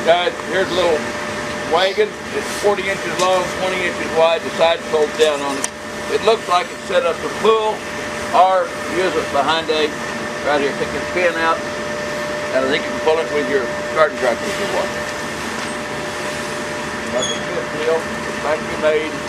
Guys, here's a little wagon. It's 40 inches long, 20 inches wide. The side folds down on it. It looks like it's set up to pull or use it behind a, right here, take this pin out, and I think you can pull it with your garden tractor if you want. That's a good deal. It's factory made.